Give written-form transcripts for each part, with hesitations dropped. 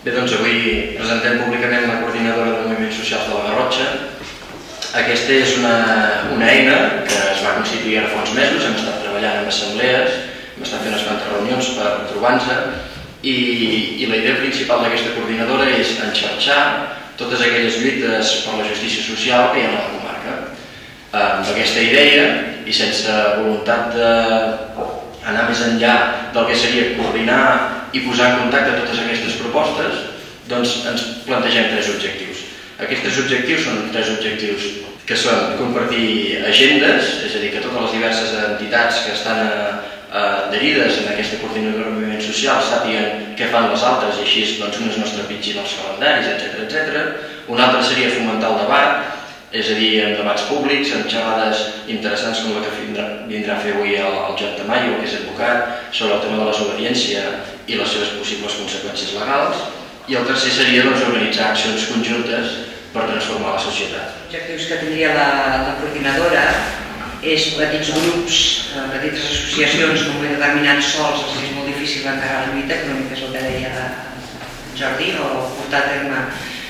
Bé, doncs avui presentem públicament la coordinadora de moviments socials de la Garrotxa. Aquesta és una eina que es va constituir ara fa uns mesos, hem estat treballant en assemblees, hem estat fent unes quantes reunions per trobar-nos i la idea principal d'aquesta coordinadora és enxarxar totes aquelles lluites per la justícia social que hi ha a la comarca. Amb aquesta idea i sense voluntat d'anar més enllà del que seria coordinar i posar en contacte totes aquestes propostes, doncs ens plantegem tres objectius. Aquests objectius són tres objectius que són compartir agendes, és a dir, que totes les diverses entitats que estan adherides en aquesta coordinadora de moviments socials sàpiguen què fan les altres i així unes no es trepitgin els calendaris, etc. Un altre seria fomentar el debat, és a dir, en debats públics, en xerrades interessants com la que vindrà a fer avui el Joan Tamayo, que és advocat, sobre el tema de la desobediència i les seves possibles conseqüències legals. I el tercer seria organitzar accions conjuntes per transformar la societat. Els objectius que tindria la coordinadora és petits grups, petites associacions que en determinats sols els és molt difícil encarar la lluita, que una mica és el que deia Jordi, o portar a terme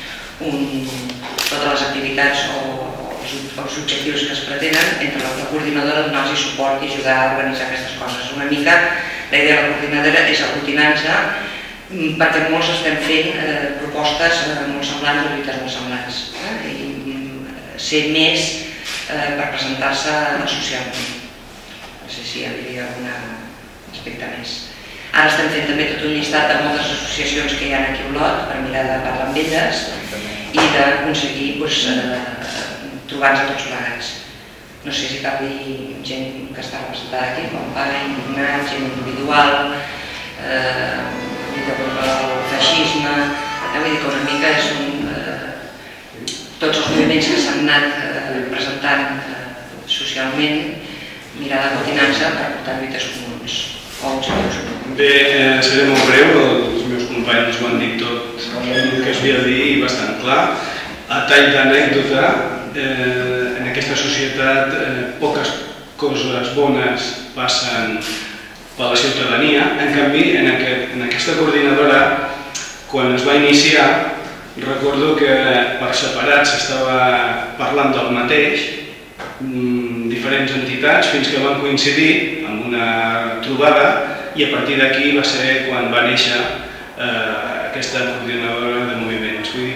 totes les activitats o els objectius que es pretenen, entre la coordinadora donar-los suport i ajudar a organitzar aquestes coses. Una mica la idea de la coordinadora és aglutinant-se perquè molts estem fent propostes molt semblants o lluites molt semblants i ser més per presentar-se socialment. No sé si hi hauria algun aspecte més. Ara estem fent també tot un llistat de moltes associacions que hi ha aquí a Olot per mirar de parlar amb elles i d'aconseguir trobar-nos tots plegats. No sé si cal dir gent que està representada aquí, company, indignat, gent individual, lluita contra el feixisme, vull dir que una mica són tots els moviments que s'han anat presentant socialment, mirar d'aglutinança per portar lluites comuns o objectius comuns. Bé, seré molt breu, els meus companys ho han dit tot el que es havia de dir i bastant clar. A tall d'anècdota, en aquesta societat poques coses bones passen per la ciutadania. En canvi, en aquesta coordinadora, quan es va iniciar, recordo que per separat s'estava parlant del mateix, diferents entitats, fins que van coincidir en una trobada i a partir d'aquí va ser quan va néixer aquesta coordinadora de moviments. Vull dir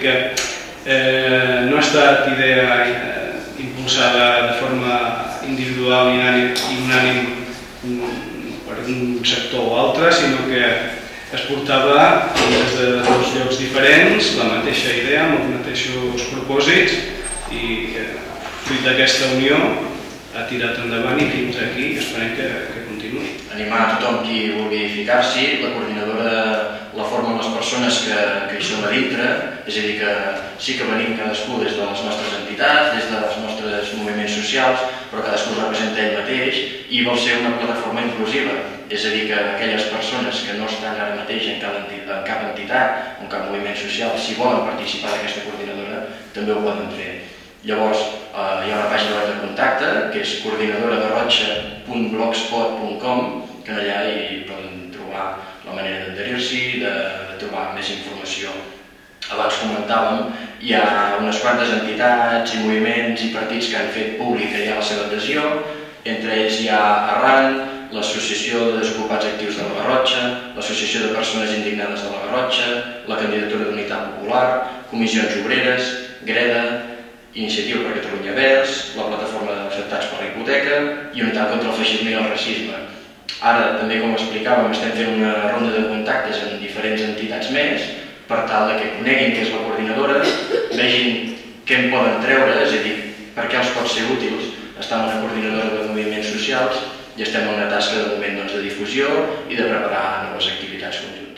que no ha estat idea impulsada de forma individual i unànime per un sector o altre, sinó que es portava des de dos llocs diferents, la mateixa idea, amb els mateixos propòsits i fruit d'aquesta unió ha tirat endavant i fins aquí esperem que continuï. Animar a tothom qui vulgui ficar-s'hi, la coordinadora la formen les persones que hi som a dintre, és a dir, que sí que venim cadascú des de les nostres entitats, des dels nostres moviments socials, però cadascú es representa ell mateix i vol ser una plataforma inclusiva, és a dir, que aquelles persones que no estan ara mateix en cap entitat o en cap moviment social, si volen participar d'aquesta coordinadora, també ho poden fer. Llavors, hi ha una pàgina web de contacte, que és coordinadoragarrotxa.blogspot.com, que allà hi poden trobar la manera d'adherir-s'hi, de trobar més informació. Abans comentàvem, hi ha unes quantes entitats i moviments i partits que han fet pública ja la seva adhesió, entre ells hi ha Arran, l'Associació de Desocupats Actius de la Garrotxa, l'Associació de Persones Indignades de la Garrotxa, la Candidatura d'Unitat Popular, Comissions Obreres, Greda, Iniciativa per Catalunya Verds, la Plataforma d'Afectats per la Hipoteca i Unitat contra el Feixisme i el Racisme. Ara, també com explicàvem, estem fent una ronda de contactes amb diferents entitats més per tal que coneguin què és la coordinadora, vegin què en poden treure, és a dir, per què els pot ser útils estar en una coordinadora de moviments socials i estem en una tasca de moment de difusió i de preparar noves activitats conjuntes.